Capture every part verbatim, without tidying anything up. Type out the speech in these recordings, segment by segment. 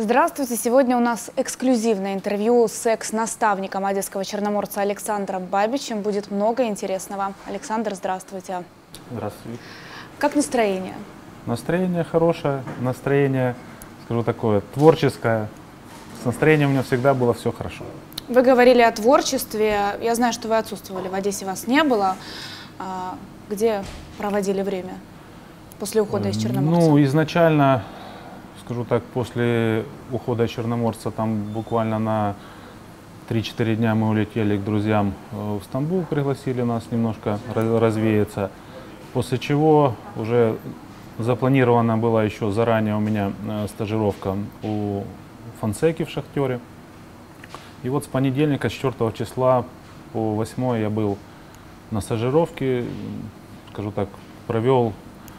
Здравствуйте! Сегодня у нас эксклюзивное интервью с экс-наставником одесского черноморца Александром Бабичем. Будет много интересного. Александр, здравствуйте. Здравствуйте. Как настроение? Настроение хорошее, настроение, скажу такое, творческое. С настроением у меня всегда было все хорошо. Вы говорили о творчестве. Я знаю, что вы отсутствовали. В Одессе вас не было. Где проводили время после ухода из Черноморца? Ну, изначально, скажу так, после ухода из Черноморца, там буквально на три-четыре дня мы улетели к друзьям в Стамбул, пригласили нас немножко развеяться. После чего уже запланирована была еще заранее у меня стажировка у Фонсеки в Шахтере. И вот с понедельника, с четвёртого числа по восьмое я был на стажировке, скажу так, провел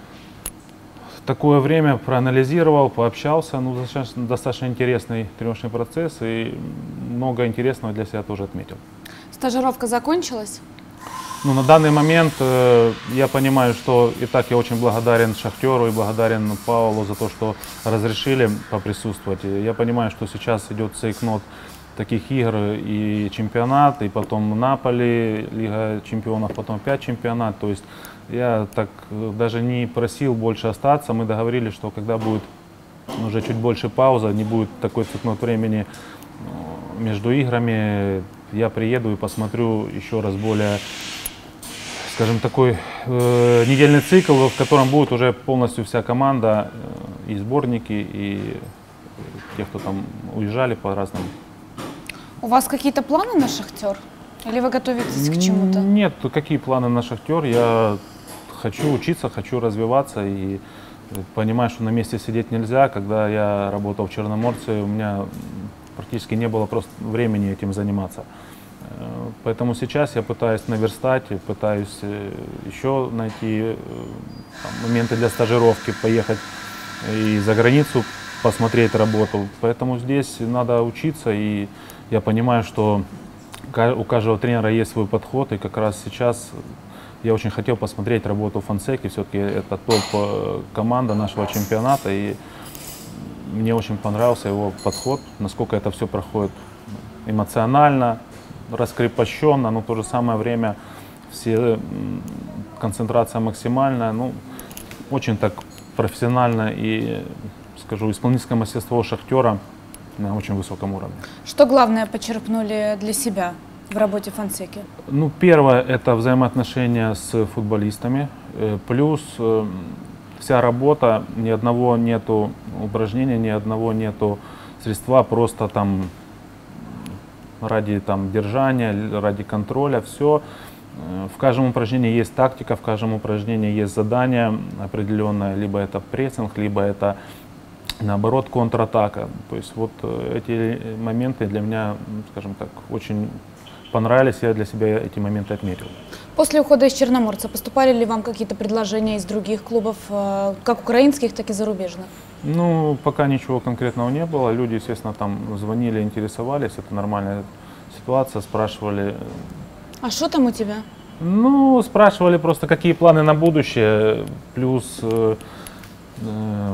такое время, проанализировал, пообщался. Ну, достаточно, достаточно интересный тренировочный процесс и много интересного для себя тоже отметил. Стажировка закончилась? Ну, на данный момент э, я понимаю, что и так я очень благодарен Шахтеру и благодарен Павлу за то, что разрешили поприсутствовать. И я понимаю, что сейчас идет цейкнот таких игр и чемпионат, и потом Наполи, Лига чемпионов, потом опять чемпионат. То есть я так даже не просил больше остаться. Мы договорились, что когда будет уже чуть больше пауза, не будет такой цикнот времени между играми, я приеду и посмотрю еще раз более, скажем, такой э, недельный цикл, в котором будет уже полностью вся команда, э, и сборники, и те, кто там уезжали по разным. У вас какие-то планы на Шахтер? Или вы готовитесь к чему-то? Нет, какие планы на Шахтер? Я хочу учиться, хочу развиваться и понимаю, что на месте сидеть нельзя. Когда я работал в Черноморце, у меня практически не было просто времени этим заниматься. Поэтому сейчас я пытаюсь наверстать, пытаюсь еще найти там моменты для стажировки, поехать и за границу посмотреть работу. Поэтому здесь надо учиться, и я понимаю, что у каждого тренера есть свой подход, и как раз сейчас я очень хотел посмотреть работу Фонсеки. Все-таки это топ-команда нашего чемпионата, и мне очень понравился его подход, насколько это все проходит эмоционально, раскрепощенно, но в то же самое время все, концентрация максимальная, ну, очень так профессионально, и, скажу, исполнительское мастерство Шахтера на очень высоком уровне. Что главное почерпнули для себя в работе Фонсеки? Ну, первое — это взаимоотношения с футболистами, плюс вся работа, ни одного нету упражнения, ни одного нету средства, просто там ради там держания, ради контроля, все. В каждом упражнении есть тактика, в каждом упражнении есть задание определенное, либо это прессинг, либо это, наоборот, контратака. То есть вот эти моменты для меня, скажем так, очень понравились, я для себя эти моменты отметил. После ухода из Черноморца поступали ли вам какие-то предложения из других клубов, как украинских, так и зарубежных? Ну, пока ничего конкретного не было. Люди, естественно, там звонили, интересовались, это нормальная ситуация, спрашивали. А что там у тебя? Ну, спрашивали просто, какие планы на будущее, плюс э, э,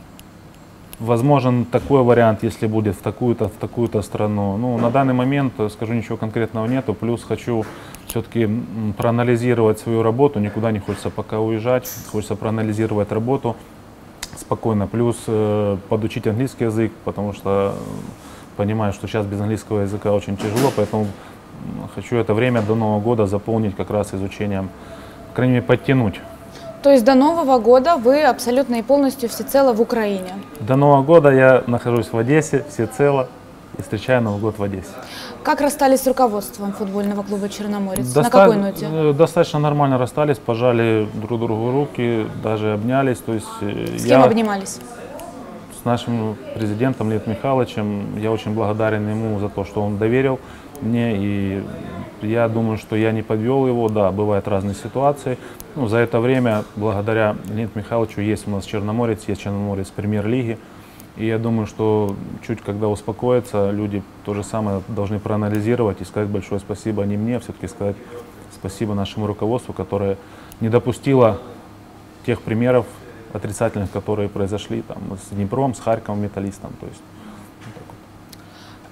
возможен такой вариант, если будет в такую-то, в такую-то страну. Ну, на данный момент, скажу, ничего конкретного нету, плюс хочу все-таки проанализировать свою работу, никуда не хочется пока уезжать, хочется проанализировать работу спокойно, плюс э, подучить английский язык, потому что понимаю, что сейчас без английского языка очень тяжело, поэтому хочу это время до Нового года заполнить как раз изучением, по крайней мере, подтянуть. То есть до Нового года вы абсолютно и полностью всецело в Украине? До Нового года я нахожусь в Одессе всецело и встречаю Новый год в Одессе. Как расстались с руководством футбольного клуба «Черноморец»? Доста... На какой ноте? Достаточно нормально расстались, пожали друг другу руки, даже обнялись. То есть с я... кем обнимались? С нашим президентом Леонидом Михайловичем. Я очень благодарен ему за то, что он доверил мне, и я думаю, что я не подвел его. Да, бывают разные ситуации. Ну, за это время, благодаря Леониду Михайловичу, есть у нас Черноморец, есть Черноморец премьер-лиги. И я думаю, что чуть когда успокоятся, люди то же самое должны проанализировать и сказать большое спасибо не мне, а все-таки сказать спасибо нашему руководству, которое не допустило тех примеров отрицательных, которые произошли там, с Днепром, с Харьковом, Металлистом. То есть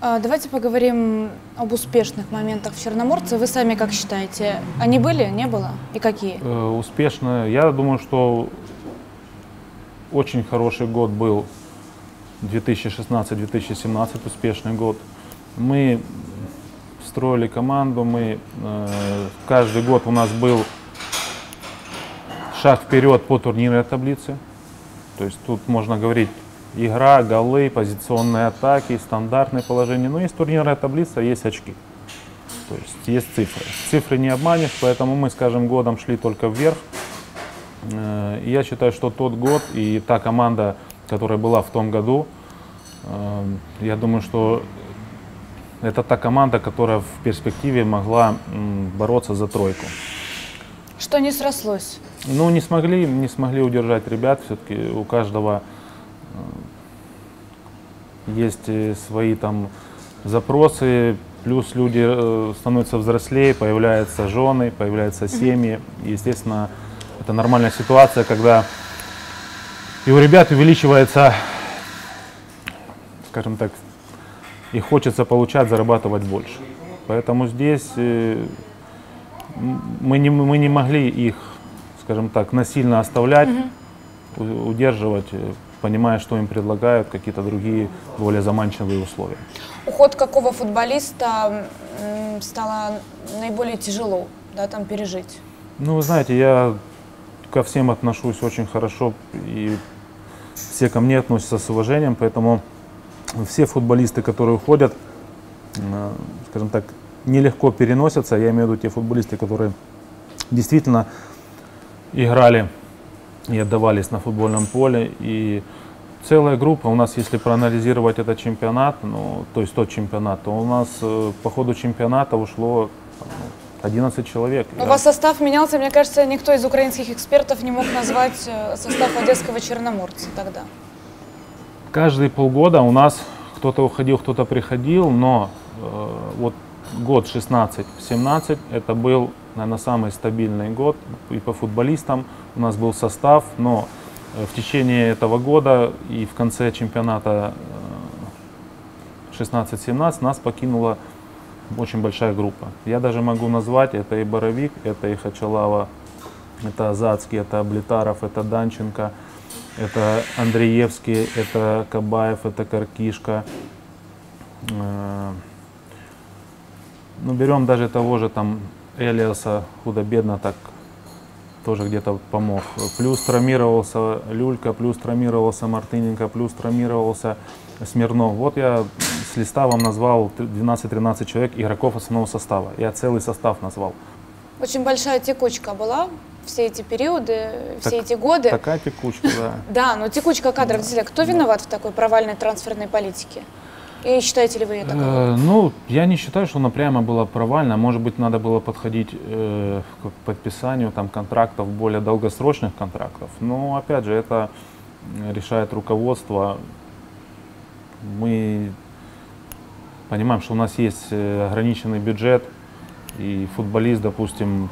Давайте поговорим об успешных моментах в Черноморце. Вы сами как считаете, они были, не было и какие? Успешно. Я думаю, что очень хороший год был две тысячи шестнадцатый — две тысячи семнадцатый, успешный год. Мы строили команду, мы каждый год у нас был шаг вперед по турнирной таблице. То есть тут можно говорить игра, голы, позиционные атаки, стандартные положения. Но есть турнирная таблица, есть очки. То есть есть цифры. Цифры не обманешь, поэтому мы с каждым годом шли только вверх. И я считаю, что тот год и та команда, которая была в том году, я думаю, что это та команда, которая в перспективе могла бороться за тройку. Что не срослось? Ну, не смогли, не смогли удержать ребят. Все-таки у каждого есть свои там запросы, плюс люди становятся взрослее, появляются жены, появляются семьи. И, естественно, это нормальная ситуация, когда и у ребят увеличивается, скажем так, и хочется получать, зарабатывать больше. Поэтому здесь мы не, мы не могли их, скажем так, насильно оставлять, mm-hmm. удерживать, понимая, что им предлагают какие-то другие, более заманчивые условия. Уход какого футболиста стало наиболее тяжело, да, там пережить? Ну, вы знаете, я ко всем отношусь очень хорошо, и все ко мне относятся с уважением, поэтому все футболисты, которые уходят, скажем так, нелегко переносятся. Я имею в виду те футболисты, которые действительно играли и отдавались на футбольном поле. И целая группа у нас, если проанализировать этот чемпионат, ну, то есть тот чемпионат, то у нас по ходу чемпионата ушло одиннадцать человек. У вас состав менялся, мне кажется, никто из украинских экспертов не мог назвать состав одесского Черноморца тогда. Каждые полгода у нас кто-то уходил, кто-то приходил, но э, вот год шестнадцать семнадцать это был, наверное, самый стабильный год и по футболистам. У нас был состав, но в течение этого года и в конце чемпионата шестнадцать семнадцать нас покинула очень большая группа. Я даже могу назвать, это и Боровик, это и Хачалава, это Азацкий, это Облетаров, это Данченко, это Андреевский, это Кабаев, это Каркишка. Ну, берем даже того же там Элиаса, худо-бедно так тоже где-то помог. Плюс травмировался Люлька, плюс травмировался Мартыненко, плюс травмировался Смирнов. Вот я с листа вам назвал двенадцать-тринадцать человек игроков основного состава. Я целый состав назвал. Очень большая текучка была все эти периоды, все так, эти годы. Такая текучка, да. Да, но текучка кадров, действительно, кто виноват в такой провальной трансферной политике? И считаете ли вы ее таковой? Э, ну, я не считаю, что она прямо была провальна. Может быть, надо было подходить э, к подписанию там, контрактов, более долгосрочных контрактов. Но, опять же, это решает руководство. Мы понимаем, что у нас есть ограниченный бюджет, и футболист, допустим,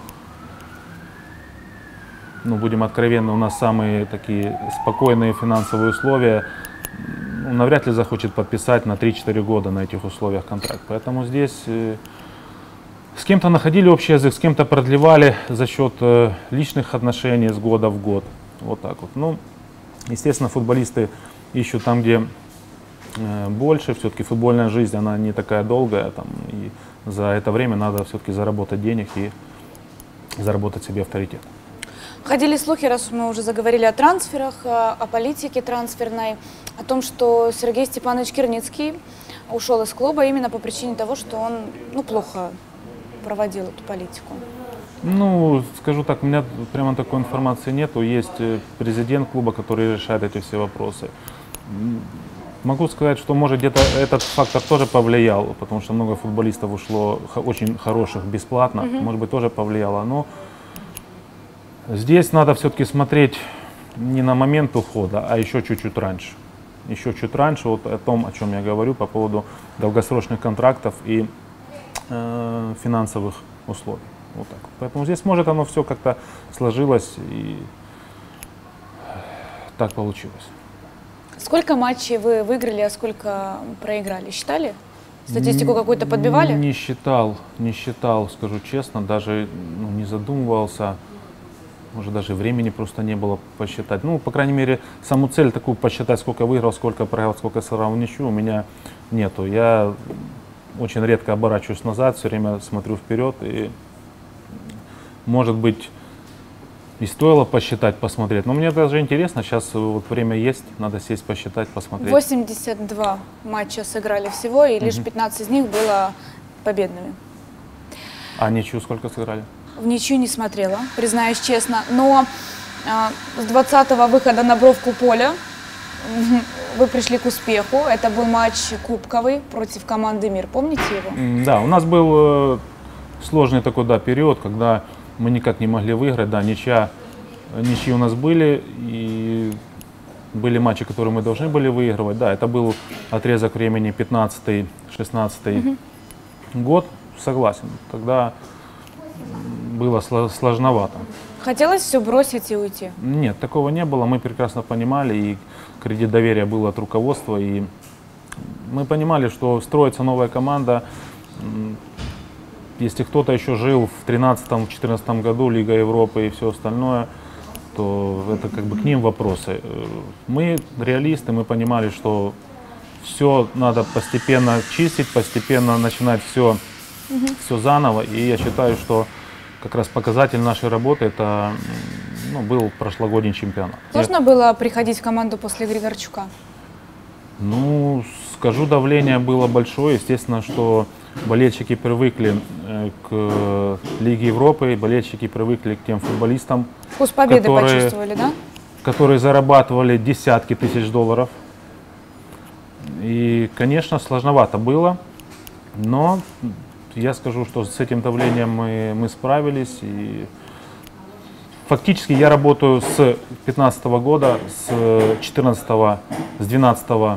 ну, будем откровенны, у нас самые такие спокойные финансовые условия. Ну, навряд ли захочет подписать на три-четыре года на этих условиях контракт. Поэтому здесь э, с кем-то находили общий язык, с кем-то продлевали за счет э, личных отношений с года в год. Вот так вот. Ну, естественно, футболисты ищут там, где э, больше. Все-таки футбольная жизнь, она не такая долгая. Там, и за это время надо все-таки заработать денег и заработать себе авторитет. Ходили слухи, раз мы уже заговорили о трансферах, о политике трансферной, о том, что Сергей Степанович Кирницкий ушел из клуба именно по причине того, что он ну, плохо проводил эту политику. Ну, скажу так, у меня прямо такой информации нету. Есть президент клуба, который решает эти все вопросы. Могу сказать, что может где-то этот фактор тоже повлиял, потому что много футболистов ушло очень хороших бесплатно, mm-hmm. может быть, тоже повлияло. Но здесь надо все-таки смотреть не на момент ухода, а еще чуть-чуть раньше. Еще чуть раньше, вот о том, о чем я говорю, по поводу долгосрочных контрактов и э, финансовых условий. Вот так. Поэтому здесь может оно все как-то сложилось и так получилось. Сколько матчей вы выиграли, а сколько проиграли? Считали? Статистику какую-то подбивали? Не считал, не считал, скажу честно, даже ну, не задумывался. Может, даже времени просто не было посчитать. Ну, по крайней мере, саму цель такую посчитать, сколько выиграл, сколько проиграл, сколько сыграл в ничью, у меня нету. Я очень редко оборачиваюсь назад, все время смотрю вперед. И, может быть, и стоило посчитать, посмотреть. Но мне даже интересно, сейчас вот время есть, надо сесть, посчитать, посмотреть. восемьдесят два матча сыграли всего, и лишь Мгм. пятнадцать из них было победными. А ничью сколько сыграли? В ничью не смотрела, признаюсь честно. Но а, с двадцатого выхода на бровку поля м, вы пришли к успеху. Это был матч кубковый против команды «Мир». Помните его? М, Да, у нас был э, сложный такой, да, период, когда мы никак не могли выиграть, да, ничья, ничьи у нас были, и были матчи, которые мы должны были выигрывать, да, это был отрезок времени пятнадцатый-шестнадцатый год, согласен, тогда было сло- сложновато. Хотелось все бросить и уйти. Нет, такого не было, мы прекрасно понимали, и кредит доверия был от руководства, и мы понимали, что строится новая команда. М, Если кто-то еще жил в тринадцатом-четырнадцатом году, Лига Европы и все остальное, то это как бы к ним вопросы. Э, Мы реалисты, мы понимали, что все надо постепенно чистить, постепенно начинать все, все заново. И я считаю, что как раз показатель нашей работы это м, ну, был прошлогодний чемпионат. Сложно было приходить в команду после Григорчука? Ну, скажу, давление было большое. Естественно, что болельщики привыкли э, к Лиге Европы, болельщики привыкли к тем футболистам, Вкус победы Которые- почувствовали, да? которые зарабатывали десятки тысяч долларов. И, конечно, сложновато было, но я скажу, что с этим давлением мы, мы справились. И фактически я работаю с пятнадцатого года, с четырнадцатого, с двенадцатого,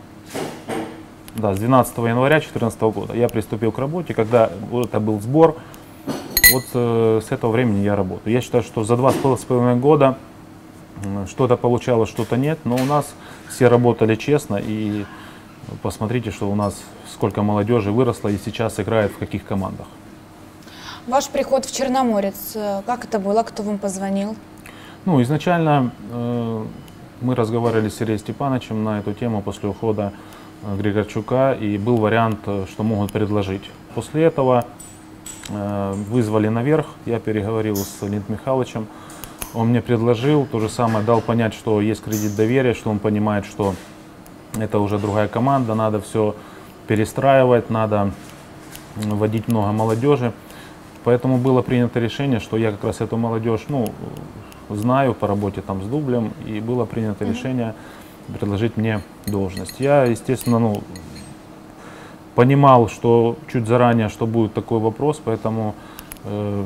да, с двенадцатого января две тысячи четырнадцатого года я приступил к работе, когда вот это был сбор. Вот э, с этого времени я работаю. Я считаю, что за два с половиной года м, что-то получалось, что-то нет, но у нас все работали честно, и посмотрите, что у нас сколько молодежи выросло и сейчас играет в каких командах. Ваш приход в Черноморец, э, как это было? Кто вам позвонил? Ну, изначально э, мы разговаривали с Сергеем Степановичем на эту тему после ухода э, Григорчука, и был вариант, э, что могут предложить. После этого э, вызвали наверх, я переговорил с Леонидом Михайловичем, он мне предложил, то же самое, дал понять, что есть кредит доверия, что он понимает, что это уже другая команда, надо все перестраивать, надо вводить много молодежи. Поэтому было принято решение, что я как раз эту молодежь, ну, знаю по работе там с Дублем, и было принято решение предложить мне должность. Я, естественно, ну, понимал, что чуть заранее, что будет такой вопрос, поэтому э,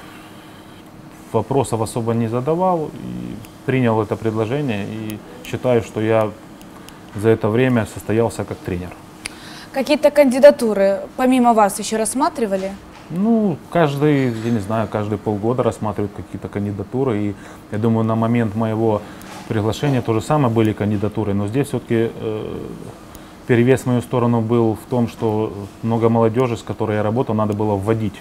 вопросов особо не задавал, и принял это предложение, и считаю, что я за это время состоялся как тренер. Какие-то кандидатуры помимо вас еще рассматривали? Ну, каждый, я не знаю, каждые полгода рассматривают какие-то кандидатуры. И я думаю, на момент моего приглашения то же самое были кандидатуры. Но здесь все-таки э, перевес в мою сторону был в том, что много молодежи, с которой я работал, надо было вводить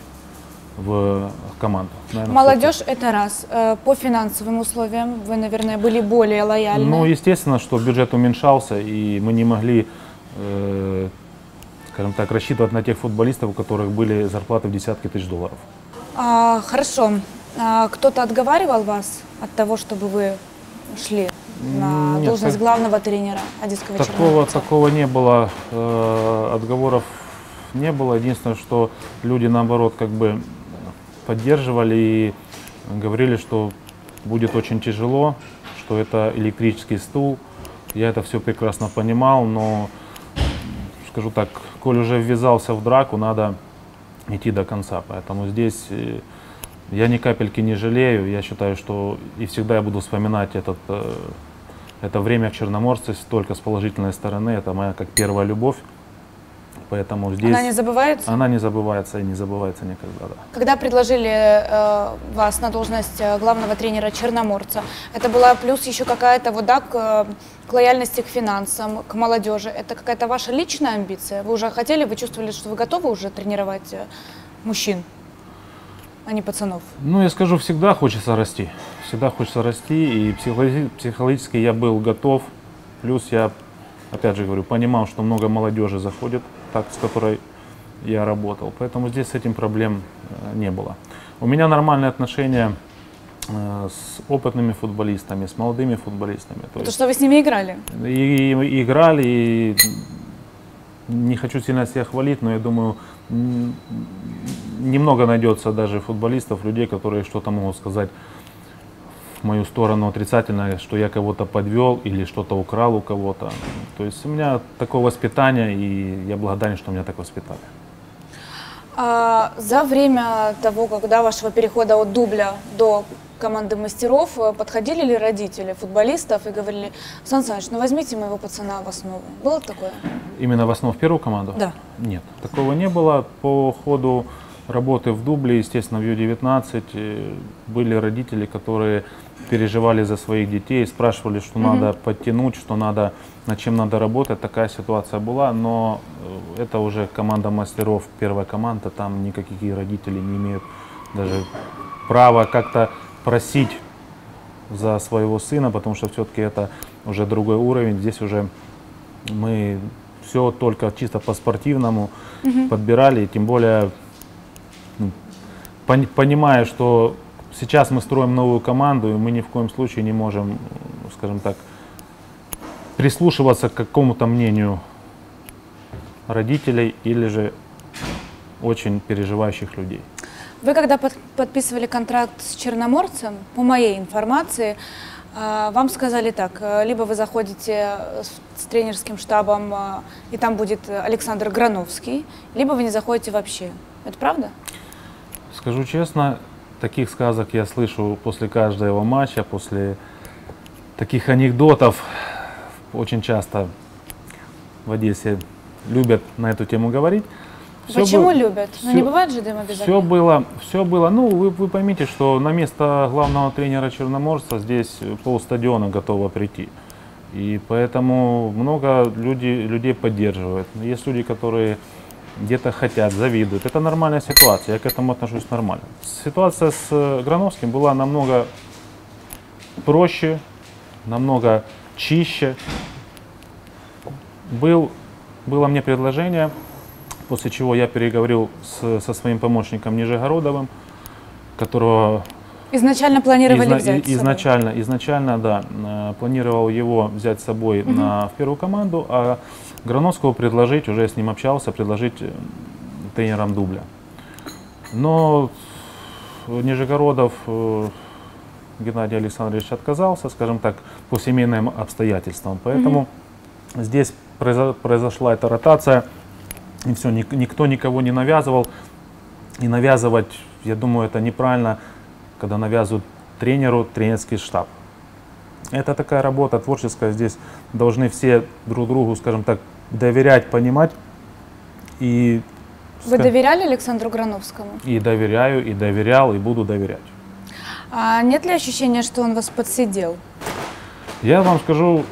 в команду. Наверное, Молодежь — это раз. Э, По финансовым условиям вы, наверное, были более лояльны. Ну, естественно, что бюджет уменьшался, и мы не могли, э, скажем так, рассчитывать на тех футболистов, у которых были зарплаты в десятки тысяч долларов. А, хорошо. А кто-то отговаривал вас от того, чтобы вы шли на Нет, должность так- главного тренера Одесского Такого, Черноморца? такого не было, э, отговоров не было. Единственное, что люди, наоборот, как бы поддерживали и говорили, что будет очень тяжело, что это электрический стул. Я это все прекрасно понимал, но, скажу так, коль уже ввязался в драку, надо идти до конца. Поэтому здесь э, я ни капельки не жалею. Я считаю, что и всегда я буду вспоминать этот, э, это время в Черноморце только с положительной стороны. Это моя как первая любовь. Поэтому здесь Она не забывается? Она не забывается и не забывается никогда. Да. Когда предложили э, вас на должность главного тренера Черноморца, это была плюс еще какая-то вот, да, к, к лояльности к финансам, к молодежи. Это какая-то ваша личная амбиция? Вы уже хотели, вы чувствовали, что вы готовы уже тренировать мужчин, а не пацанов? Ну, я скажу, всегда хочется расти. Всегда хочется расти, и психологически я был готов. Плюс я, опять же говорю, понимал, что много молодежи заходит, так, с которой я работал. Поэтому здесь с этим проблем э, не было. У меня нормальные отношения э, с опытными футболистами, с молодыми футболистами. То, То что вы с ними играли? И, и играли, и не хочу сильно себя хвалить, но я думаю, немного найдется даже футболистов, людей, которые что-то могут сказать в мою сторону отрицательно, что я кого-то подвел или что-то украл у кого-то. То есть у меня такое воспитание, и я благодарен, что меня так воспитали. А за время того, когда вашего перехода от дубля до команды мастеров, подходили ли родители футболистов и говорили: Сан Саныч, ну возьмите моего пацана в основу? Было такое? Именно в основу в первую команду? Да. Нет, такого не было. По ходу работы в дубле, естественно, в Ю девятнадцать были родители, которые переживали за своих детей, спрашивали, что mm-hmm. надо подтянуть, что надо, над чем надо работать. Такая ситуация была, но это уже команда мастеров, первая команда, там никакие родители не имеют даже права как-то просить за своего сына, потому что все-таки это уже другой уровень. Здесь уже мы все только чисто по-спортивному mm-hmm. подбирали, тем более понимая, что сейчас мы строим новую команду, и мы ни в коем случае не можем, скажем так, прислушиваться к какому-то мнению родителей или же очень переживающих людей. Вы когда под, подписывали контракт с Черноморцем, по моей информации, вам сказали так: либо вы заходите с тренерским штабом, и там будет Александр Грановский, либо вы не заходите вообще. Это правда? Скажу честно, таких сказок я слышу после каждого матча, после таких анекдотов. Очень часто в Одессе любят на эту тему говорить. Все Почему было, любят? Все, ну не бывает же дыма без огня? Все было, все было. Ну, вы, вы поймите, что на место главного тренера Черноморца здесь полстадиона готово прийти. И поэтому много людей, людей поддерживают. Есть люди, которые где-то хотят, завидуют. Это нормальная ситуация, я к этому отношусь нормально. Ситуация с Грановским была намного проще, намного чище. Был, было мне предложение, после чего я переговорил с, со своим помощником Нижегородовым, которого... Изначально планировали изна, взять изначально, с собой? Изначально, да, планировал его взять с собой угу. на, в первую команду, а Грановского предложить, уже с ним общался, предложить тренером дубля. Но Нижегородов Геннадий Александрович отказался, скажем так, по семейным обстоятельствам. Поэтому угу. здесь произошла эта ротация, и все, никто никого не навязывал. И навязывать, я думаю, это неправильно, когда навязывают тренеру тренерский штаб. Это такая работа творческая, здесь должны все друг другу, скажем так, доверять, понимать. И, Вы доверяли Александру Грановскому? И доверяю, и доверял, и буду доверять. А нет ли ощущения, что он вас подсидел? Я вам скажу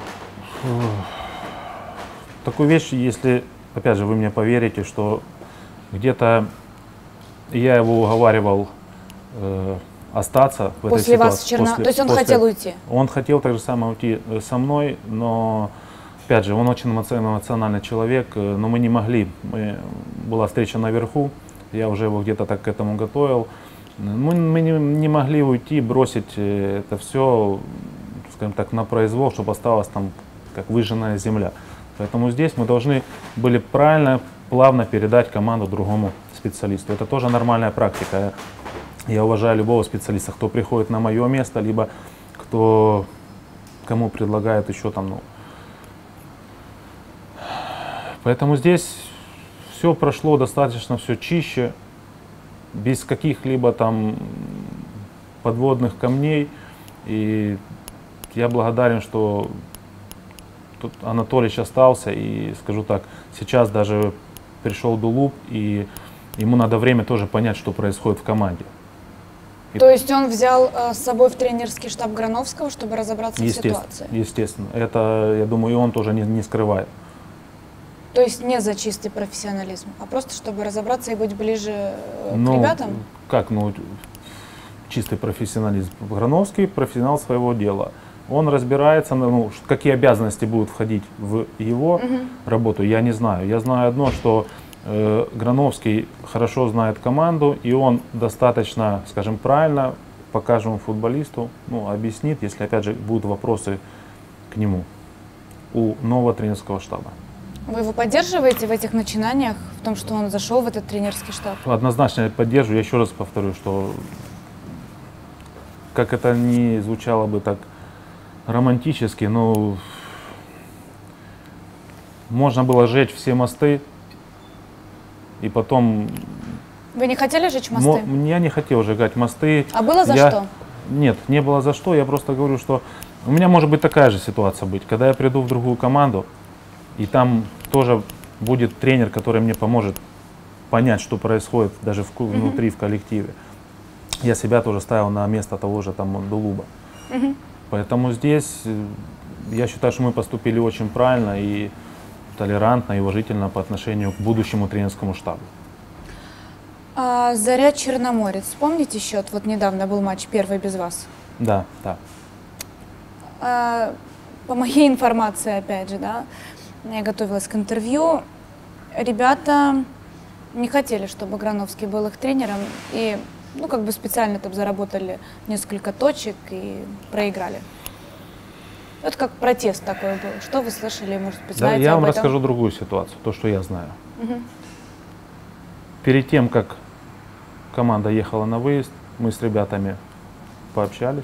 такую вещь, если, опять же, вы мне поверите, что где-то я его уговаривал э, остаться в после этой вас ситуации. Черно... После, То есть он после... хотел уйти? Он хотел так же самое уйти со мной, но, опять же, он очень эмоциональный человек, но мы не могли. Мы... Была встреча наверху, я уже его где-то так к этому готовил. Мы, мы не, не могли уйти, бросить это все, скажем так, на произвол, чтобы осталось там как выжженная земля. Поэтому здесь мы должны были правильно, плавно передать команду другому специалисту. Это тоже нормальная практика. Я уважаю любого специалиста, кто приходит на мое место, либо кто кому предлагает еще там. Ну. Поэтому здесь все прошло достаточно все чище, без каких-либо там подводных камней. И я благодарен, что тут Анатолий остался. И скажу так, сейчас даже пришел Дулуб, и ему надо время тоже понять, что происходит в команде. И То есть он взял э, с собой в тренерский штаб Грановского, чтобы разобраться в ситуации? Естественно. Это, я думаю, и он тоже не, не скрывает. То есть не за чистый профессионализм, а просто чтобы разобраться и быть ближе э, Ну, к ребятам? Как, ну, чистый профессионализм. Грановский профессионал своего дела. Он разбирается, ну, какие обязанности будут входить в его угу. работу, я не знаю. Я знаю одно, что э, Грановский хорошо знает команду, и он достаточно, скажем, правильно покажем футболисту, ну, объяснит, если, опять же, будут вопросы к нему у нового тренерского штаба. Вы его поддерживаете в этих начинаниях, в том, что он зашел в этот тренерский штаб? Однозначно я поддерживаю. Я еще раз повторю, что как это ни звучало бы так романтически, но можно было сжечь все мосты и потом... Вы не хотели сжечь мосты? Я не хотел сжигать мосты. А было за я... что? Нет, не было за что. Я просто говорю, что у меня может быть такая же ситуация быть, когда я приду в другую команду, и там тоже будет тренер, который мне поможет понять, что происходит даже в, внутри, mm-hmm. в коллективе. Я себя тоже ставил на место того же там Дулуба. Mm-hmm. Поэтому здесь я считаю, что мы поступили очень правильно и толерантно, и уважительно по отношению к будущему тренерскому штабу. А, Заря Черноморец. Помните счет? Вот недавно был матч первый без вас. Да, да. А, по моей информации, опять же, да, я готовилась к интервью. Ребята не хотели, чтобы Грановский был их тренером, и, ну, как бы специально там заработали несколько точек и проиграли. Это как протест такой был. Что вы слышали, может быть, знаете об этом? Да, я вам расскажу другую ситуацию, то, что я знаю. Угу. Перед тем, как команда ехала на выезд, мы с ребятами пообщались.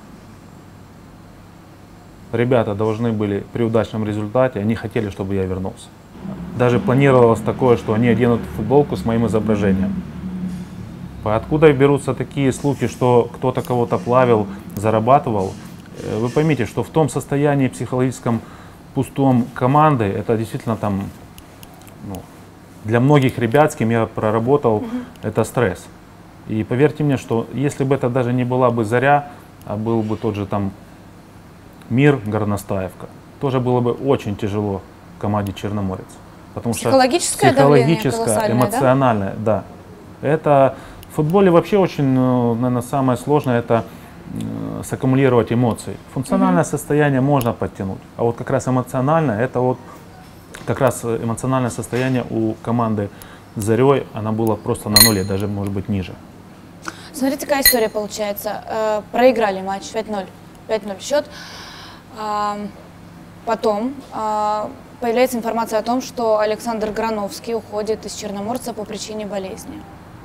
Ребята должны были при удачном результате, они хотели, чтобы я вернулся. Даже планировалось такое, что они оденут футболку с моим изображением. Откуда берутся такие слухи, что кто-то кого-то плавил, зарабатывал? Вы поймите, что в том состоянии психологическом пустом команды, это действительно там, ну, для многих ребят, с кем я проработал, угу. это стресс. И поверьте мне, что если бы это даже не была бы Заря, а был бы тот же там Мир, Горностаевка, тоже было бы очень тяжело команде Черноморец. Потому психологическое что психологическое, эмоциональное, да? да. Это в футболе вообще очень, наверное, самое сложное — это саккумулировать эмоции. Функциональное mm-hmm. состояние можно подтянуть, а вот как раз эмоциональное, это вот как раз эмоциональное состояние у команды с Зарей, она была просто на нуле, даже может быть ниже. Смотрите, какая история получается. Э, проиграли матч пять ноль, пять ноль счет. Э, потом э, появляется информация о том, что Александр Грановский уходит из Черноморца по причине болезни.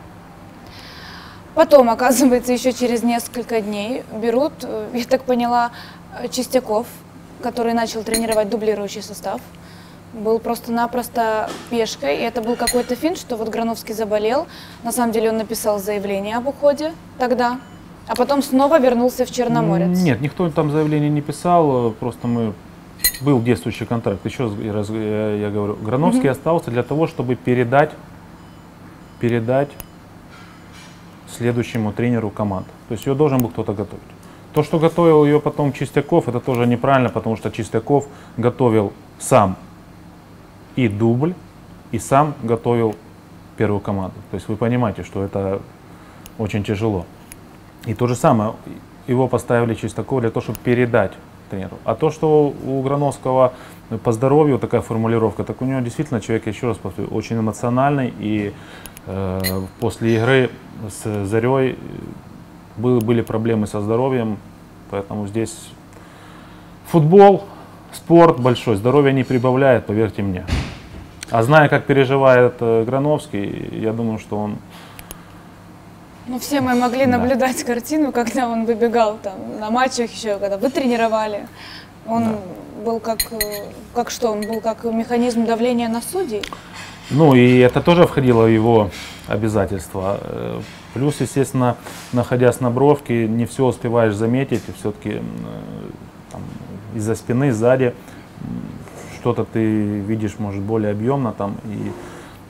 Потом, оказывается, еще через несколько дней берут, я так поняла, Чистяков, который начал тренировать дублирующий состав, был просто-напросто пешкой, и это был какой-то финт, что вот Грановский заболел. На самом деле он написал заявление об уходе тогда, а потом снова вернулся в Черноморец. Нет, никто там заявление не писал, просто мы... Был действующий контракт. Еще раз я, я говорю, Грановский mm-hmm. остался для того, чтобы передать, передать следующему тренеру команды. То есть ее должен был кто-то готовить. То, что готовил ее потом Чистяков, это тоже неправильно, потому что Чистяков готовил сам и дубль, и сам готовил первую команду. То есть вы понимаете, что это очень тяжело. И то же самое, его поставили Чистякова для того, чтобы передать тренеру. А то, что у Грановского по здоровью такая формулировка, так у него действительно человек, еще раз повторю, очень эмоциональный, и э, после игры с Зарей были, были проблемы со здоровьем, поэтому здесь футбол, спорт большой, здоровье не прибавляет, поверьте мне. А зная, как переживает э, Грановский, я думаю, что он... Ну, все мы могли да. наблюдать картину, когда он выбегал там на матчах еще, когда вы тренировали. Он да. был как, как что? Он был как механизм давления на судей? Ну, и это тоже входило в его обязательства. Плюс, естественно, находясь на бровке, не все успеваешь заметить, все-таки из-за спины, сзади что-то ты видишь, может, более объемно там. И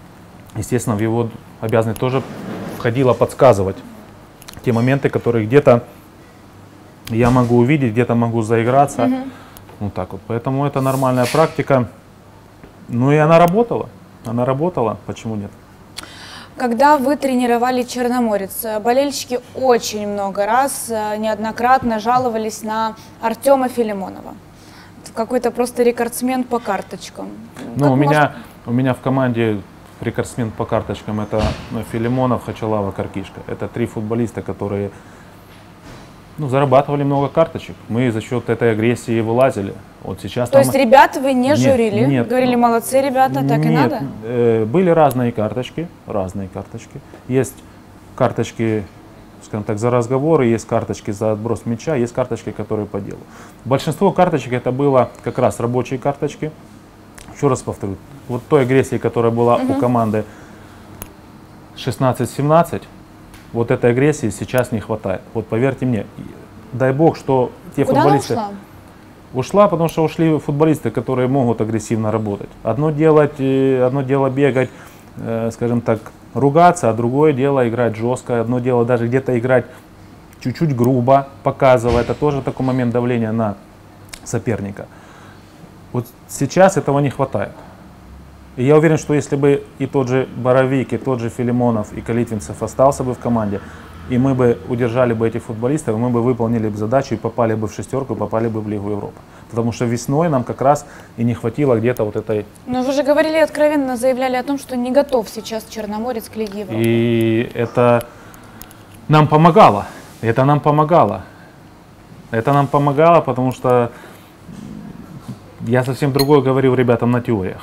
естественно, в его обязанность тоже входило подсказывать те моменты, которые где-то я могу увидеть, где-то могу заиграться. Mm-hmm. Вот так вот. Поэтому это нормальная практика. Ну и она работала. Она работала, почему нет? Когда вы тренировали Черноморец, болельщики очень много раз, неоднократно жаловались на Артема Филимонова. Какой-то просто рекордсмен по карточкам. Ну, у меня, у меня в команде рекордсмен по карточкам — это Филимонов, Хачалава, Каркишка. Это три футболиста, которые ну, зарабатывали много карточек. Мы за счет этой агрессии вылазили. Вот сейчас То там... есть ребят вы не нет, журили? Нет. Говорили, молодцы ребята, так нет, и надо? Э, были разные карточки, разные карточки. Есть карточки, скажем так, за разговоры, есть карточки за отброс мяча, есть карточки, которые по делу. Большинство карточек это было как раз рабочие карточки. Еще раз повторю, вот той агрессии, которая была угу. у команды шестнадцать семнадцать, вот этой агрессии сейчас не хватает. Вот поверьте мне, дай бог, что те Куда футболисты... Она ушла? Ушла, потому что ушли футболисты, которые могут агрессивно работать. Одно, делать, одно дело бегать, э, скажем так, ругаться, а другое дело играть жестко. Одно дело даже где-то играть чуть-чуть грубо, показывая. Это тоже такой момент давления на соперника. Вот сейчас этого не хватает. И я уверен, что если бы и тот же Боровик, и тот же Филимонов, и Калитвинцев остался бы в команде, и мы бы удержали бы этих футболистов, мы бы выполнили бы задачу и попали бы в шестерку, и попали бы в Лигу Европы. Потому что весной нам как раз и не хватило где-то вот этой... Но вы же говорили откровенно, заявляли о том, что не готов сейчас Черноморец к Лиге Европы. И это нам помогало. Это нам помогало. Это нам помогало, потому что я совсем другое говорил ребятам на теориях.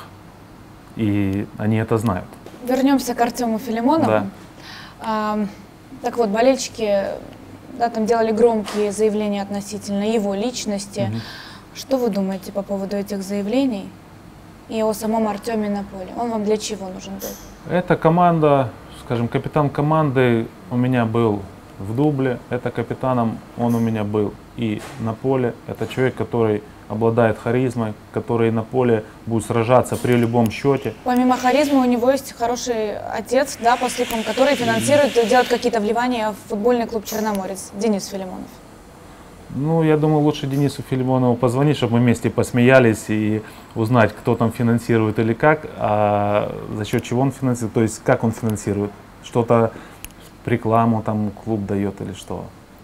И они это знают. Вернемся к Артему Филимонову. Да. А, так вот, болельщики да, там делали громкие заявления относительно его личности. Угу. Что вы думаете по поводу этих заявлений и о самом Артеме на поле? Он вам для чего нужен был? Эта команда, скажем, капитан команды у меня был в дубле. Это капитаном он у меня был и на поле. Это человек, который обладает харизмой, который на поле будет сражаться при любом счете. Помимо харизмы у него есть хороший отец, да, по слухам, который финансирует, делает какие-то вливания в футбольный клуб Черноморец, Денис Филимонов. Ну, я думаю, лучше Денису Филимонову позвонить, чтобы мы вместе посмеялись и узнать, кто там финансирует или как, а за счет чего он финансирует, то есть как он финансирует, что-то, рекламу там клуб дает или что.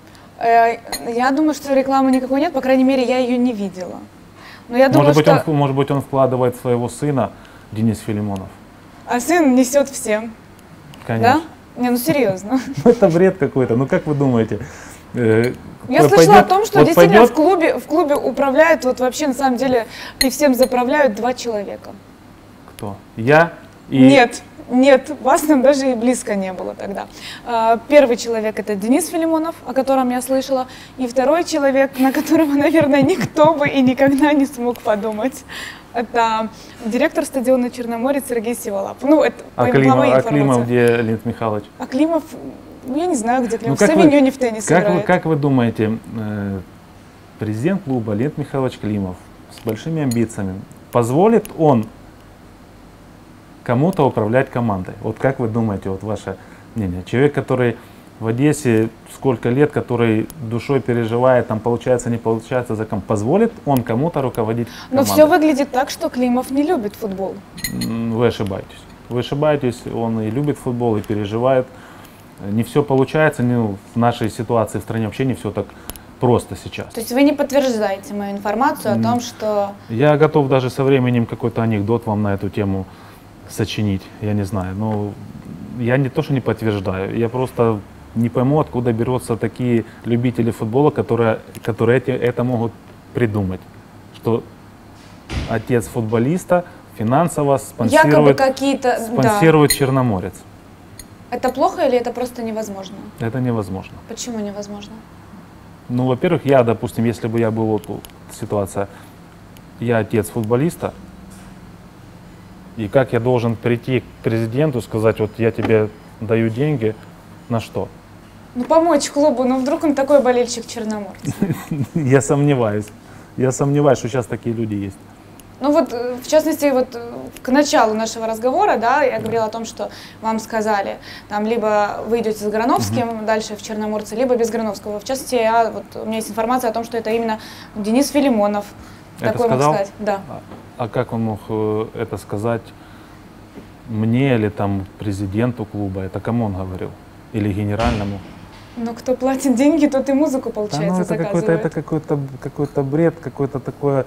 Я думаю, что рекламы никакой нет, по крайней мере, я ее не видела. Но я думаю, может, быть, что... он, может быть, он вкладывает своего сына, Денис Филимонов. А сын несет всем. Конечно. Да? Не, ну серьезно. Это бред какой-то. Ну как вы думаете? Я слышала о том, что действительно в клубе, в клубе управляют, вот вообще на самом деле и всем заправляют два человека. Кто? Я и... Нет. Нет, вас там даже и близко не было тогда. Первый человек — это Денис Филимонов, о котором я слышала, и второй человек, на которого, наверное, никто бы и никогда не смог подумать, это директор стадиона Черноморец Сергей Сиволап. Ну, это а, по, Климов, по моей а информации. Климов где, Леонид Михайлович? А Климов, ну, я не знаю, где Климов, ну, в Савиньоне в теннис как играет. Вы, как вы думаете, э, президент клуба Леонид Михайлович Климов с большими амбициями, позволит он кому-то управлять командой? Вот как вы думаете, вот ваше мнение? Человек, который в Одессе сколько лет, который душой переживает, там получается, не получается за ком, позволит он кому-то руководить командой? Но все выглядит так, что Климов не любит футбол. Вы ошибаетесь. Вы ошибаетесь, он и любит футбол, и переживает. Не все получается, ну, в нашей ситуации в стране вообще не все так просто сейчас. То есть вы не подтверждаете мою информацию о том, что... Я готов даже со временем какой-то анекдот вам на эту тему сочинить, я не знаю, но я не то, что не подтверждаю, я просто не пойму, откуда берутся такие любители футбола, которые, которые эти, это могут придумать, что отец футболиста финансово спонсирует, спонсирует да. Черноморец. Это плохо или это просто невозможно? Это невозможно. Почему невозможно? Ну, во-первых, я, допустим, если бы я был вот ситуация, я отец футболиста, и как я должен прийти к президенту, сказать, вот я тебе даю деньги, на что? Ну, помочь клубу, но вдруг он такой болельщик Черноморца. Я сомневаюсь. Я сомневаюсь, что сейчас такие люди есть. Ну вот, э, в частности, вот э, к началу нашего разговора, да, я говорила о том, что вам сказали, там, либо вы идете с Грановским Мгм. дальше в Черноморце, либо без Грановского. В частности, я, вот, у меня есть информация о том, что это именно Денис Филимонов. Это Такой мог сказал? сказать. Да. А, а как он мог э, это сказать мне или там президенту клуба? Это кому он говорил? Или генеральному? Но кто платит деньги, тот и музыку, Да, получается, ну это какой-то, заказывает. это какой-то, какой-то бред, какой-то такое.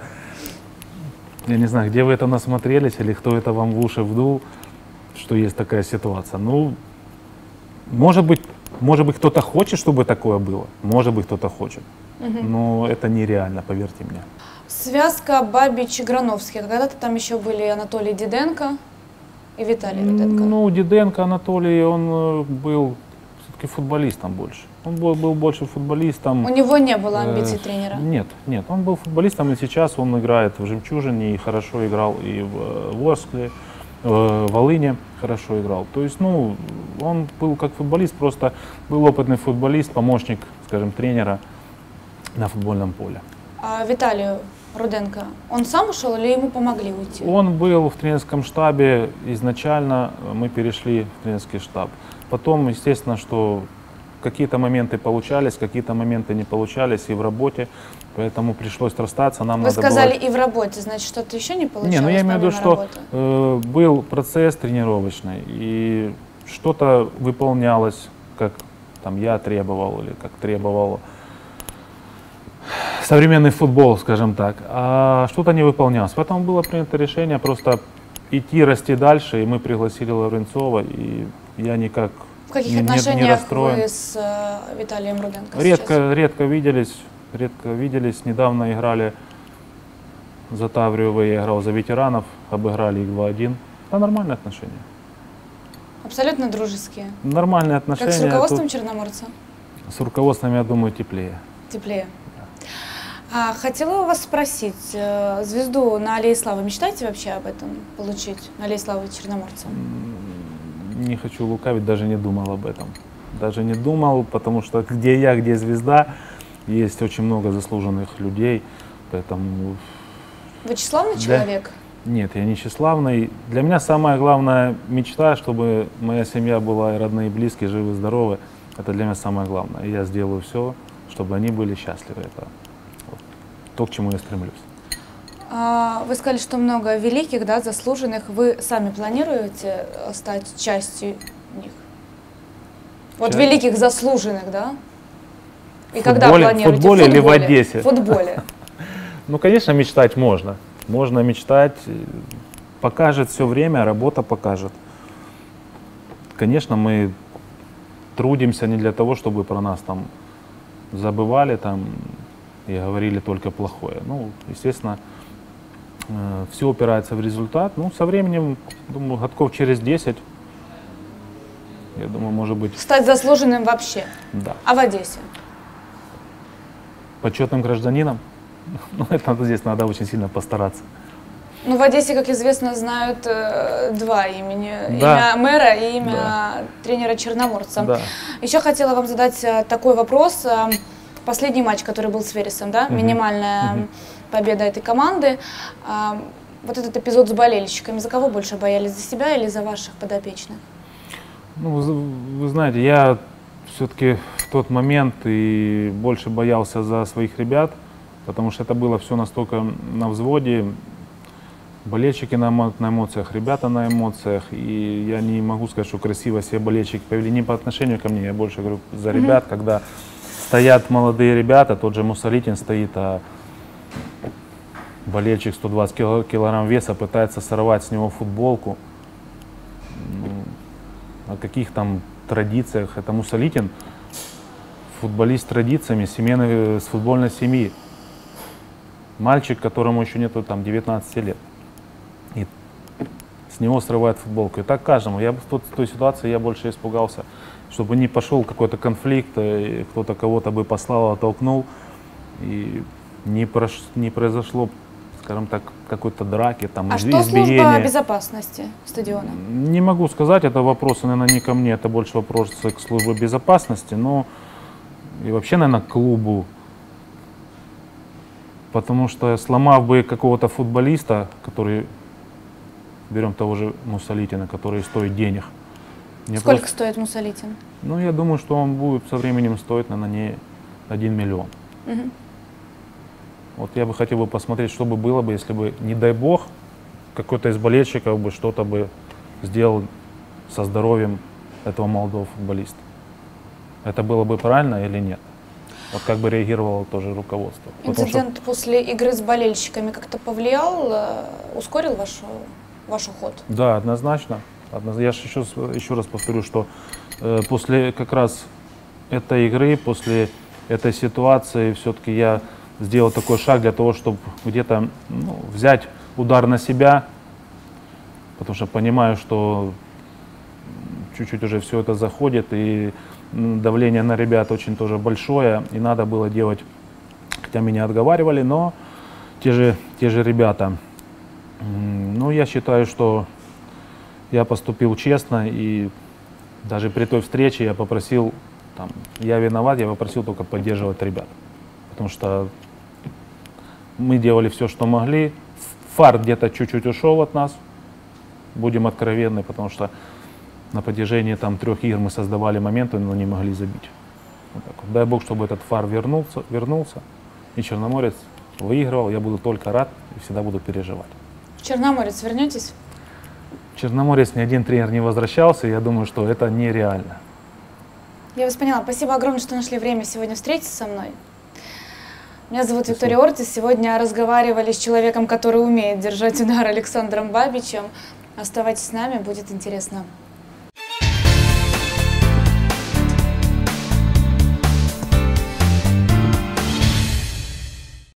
Я не знаю, где вы это насмотрелись или кто это вам в уши вдул, что есть такая ситуация. Ну, может быть, может быть, кто-то хочет, чтобы такое было. Может быть, кто-то хочет. Но это нереально, поверьте мне. Связка Бабич и Грановский. Когда-то там еще были Анатолий Диденко и Виталий Руденко. Ну, Диденко Анатолий, он э, был все-таки футболистом больше. Он был, был больше футболистом. У него не было амбиций Э, тренера. Нет, нет, он был футболистом, и сейчас он играет в «Жемчужине», и хорошо играл и в э, Ворскле, э, в Волыне хорошо играл. То есть, ну, он был как футболист, просто был опытный футболист, помощник, скажем, тренера на футбольном поле. А Виталию Руденко, он сам ушел или ему помогли уйти? Он был в тренерском штабе, изначально мы перешли в тренерский штаб. Потом, естественно, что какие-то моменты получались, какие-то моменты не получались и в работе, поэтому пришлось расстаться. Нам Вы надо сказали было... и в работе, значит, что-то еще не получалось? Не, ну я имею в виду, помимо что работы? э, был процесс тренировочный, и что-то выполнялось, как там я требовал, или как требовал современный футбол, скажем так, а что-то не выполнялось. Поэтому было принято решение просто идти, расти дальше, и мы пригласили Лавренцова, и я никак В каких не, не- не отношениях расстроен. вы с э, Виталием Руденко Редко, сейчас? редко виделись, редко виделись. Недавно играли за Таврию, я играл за ветеранов, обыграли их два-один. Да, нормальные отношения. Абсолютно дружеские. Нормальные отношения. Как с руководством Тут Черноморца? с руководством, я думаю, теплее. Теплее. А, хотела у вас спросить, э, звезду на Аллее Славы мечтаете вообще об этом получить? На Аллее Славы Черноморца? Не хочу лукавить, даже не думал об этом. Даже не думал, потому что где я, где звезда, есть очень много заслуженных людей, поэтому... Вы тщеславный Да. человек? Нет, я не тщеславный. Для меня самая главная мечта, чтобы моя семья была и родные, и близкие, живы, здоровы. Это для меня самое главное. И я сделаю все, чтобы они были счастливы. Это вот то, к чему я стремлюсь. А, вы сказали, что много великих, да, заслуженных. Вы сами планируете э, стать частью них? Вот Часть? великих заслуженных, да? И В когда футболе- в планируете? футболе или в Одессе? В футболе. Ну, конечно, мечтать можно. Можно мечтать. Покажет все время, работа покажет. Конечно, мы трудимся не для того, чтобы про нас там забывали там и говорили только плохое. Ну, естественно, все упирается в результат. Ну, со временем, думаю, годков через десять, я думаю, может быть, Стать заслуженным вообще. да. А в Одессе? Почетным гражданином. Ну, это здесь надо очень сильно постараться. Ну, в Одессе, как известно, знают э, два имени. Да. Имя мэра и имя Да. тренера Черноморца. Да. Еще хотела вам задать э, такой вопрос. Э, Последний матч, который был с Вересом, да, Мгм. минимальная Мгм. победа этой команды. А, вот этот эпизод с болельщиками, за кого больше боялись, за себя или за ваших подопечных? Ну, вы, вы знаете, я все-таки в тот момент и больше боялся за своих ребят, потому что это было все настолько на взводе. Болельщики на, эмо- на эмоциях, ребята на эмоциях. И я не могу сказать, что красиво все болельщики повели не по отношению ко мне, я больше говорю за ребят, когда стоят молодые ребята, тот же Мусалитин стоит, а болельщик сто двадцать кило- килограмм веса пытается сорвать с него футболку. Ну, о каких там традициях? Это Мусалитин, футболист с традициями, семейный, с футбольной семьи. Мальчик, которому еще нету там девятнадцати лет. И с него срывают футболку. И так каждому. Я в той, в той ситуации я больше испугался, чтобы не пошел какой-то конфликт, и кто-то кого-то бы послал, оттолкнул, и не, прош, не произошло, скажем так, какой-то драки, там, А из- что служба избиения. безопасности стадиона? Не могу сказать, это вопросы, наверное, не ко мне, это больше вопросы к службе безопасности, но и вообще, наверное, к клубу. Потому что сломав бы какого-то футболиста, который, берем того же Мусалитина, который стоит денег. Сколько просто, стоит Мусалитин? Ну, я думаю, что он будет со временем стоить, наверное, не один миллион. Угу. Вот я бы хотел бы посмотреть, что бы было бы, если бы, не дай бог, какой-то из болельщиков бы что-то бы сделал со здоровьем этого молодого футболиста. Это было бы правильно или нет? Вот как бы реагировало тоже руководство. Инцидент что... после игры с болельщиками как-то повлиял, ускорил ваш, ваш уход? Да, однозначно. Я же еще, еще раз повторю, что э, после как раз этой игры, после этой ситуации, все-таки я сделал такой шаг для того, чтобы где-то ну, взять удар на себя, потому что понимаю, что чуть-чуть уже все это заходит, и давление на ребят очень тоже большое, и надо было делать, хотя меня отговаривали, но те же, те же ребята. Ну, я считаю, что я поступил честно, и даже при той встрече я попросил, там, я виноват, я попросил только поддерживать ребят. Потому что мы делали все, что могли. Фар где-то чуть-чуть ушел от нас, будем откровенны, потому что на протяжении там, трех игр мы создавали моменты, но не могли забить. Вот так вот. Дай бог, чтобы этот фар вернулся, вернулся, и Черноморец выигрывал. Я буду только рад и всегда буду переживать. В Черноморец вернетесь? В Черноморец ни один тренер не возвращался, и я думаю, что это нереально. Я вас поняла. Спасибо огромное, что нашли время сегодня встретиться со мной. Меня зовут Спасибо. Виктория Ортис. Сегодня разговаривали с человеком, который умеет держать удар, Александром Бабичем. Оставайтесь с нами, будет интересно.